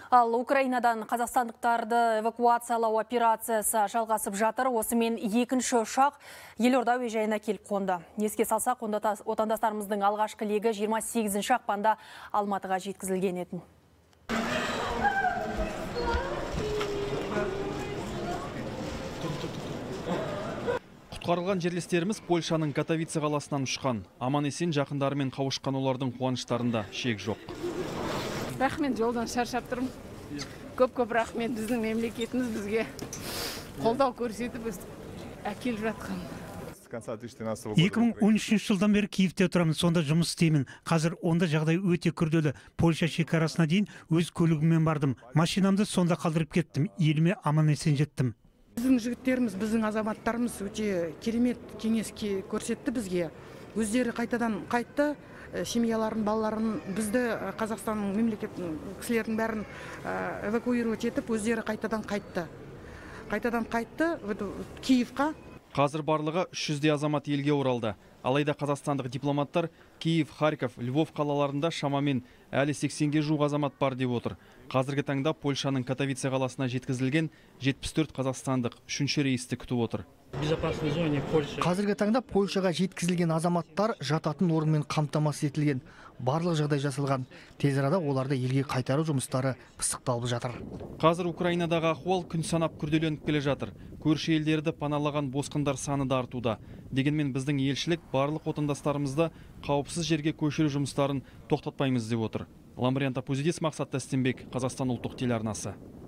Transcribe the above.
Ал Украинадан қазақстандықтарды эвакуациялау операциясы жалғасып жатыр. Осымен екінші ұшақ Елорда әуежайына келіп қонды. Еске салсақ, отандастарымыздың алғашқы легі 28 ақпанда Алматыға жеткізілген еді. Құтқарылған жерлестеріміз Польшаның Катовице қаласынан ұшқан. Аман-есен жақындарымен қауышқан олардың қуаныштарында шек жоқ. Рахмет, жолдан шаршап тұрмын. Көп рахмет, біздің мемлекетіміз бізге қолдау көрсетіп әкеліп жатқан. 2013 жылдан бері Киевте тұрамын, сонда жұмыс істеймін. Қазір онда жағдай өте күрделі. Польша шекарасына дейін өз көлігіммен бардым. Машинамды сонда қалдырып кеттім. Еліме аман-есен жеттім. Біздің жігіттеріміз, біздің азаматтарымыз өте керемет кеңес көрсетті бізге. Өздері қайтадан қайтты, семьяларын, балаларын, бізді Қазақстанның мемлекеттің кісілердің бәрін эвакуировать етіп, өздері қайтадан қайтты. Қайтадан қайтты Киевқа. Қазір барлығы 300 азамат елге оралды. Алайда қазақстандық дипломаттар Киев, Харьков, Львов қалаларында шамамен әлі 80-ге жуық азамат бар деп отыр. Қазіргі таңда Польшаның Катовице қаласына жеткізілген 74 қазақстандық үшінші рейсті күтіп отыр. Қазіргі таңда Польшаға жеткізілген азаматтар жататын орынмен қамтамасыз етілген. Барлық жағдай жасалған. Тез арада оларды елге қайтару жұмыстары пысықталып жатыр. Қазір Украинадағы ахуал күн санап күрделеніп келе жатыр. Көрші елдерді паналаған босқындар саны да артуда. Дегенмен біздің елшілік барлық отандастарымызды қауіпсіз жерге көшіру жұмыстарын тоқтатпаймыз деп отыр. Ламбриан Тапузидис, Мақсат Тастенбек, Қазақстан ұлттық телеарнасы.